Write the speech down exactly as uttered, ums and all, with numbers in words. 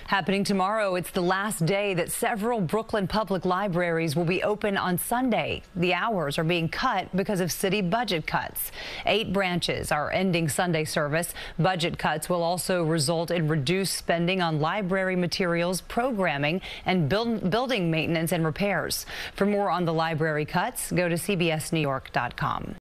Happening tomorrow, it's the last day that several Brooklyn public libraries will be open on Sunday. The hours are being cut because of city budget cuts. Eight branches are ending Sunday service. Budget cuts will also result in reduced spending on library materials, programming, and build, building maintenance and repairs. For more on the library cuts, go to C B S New York dot com.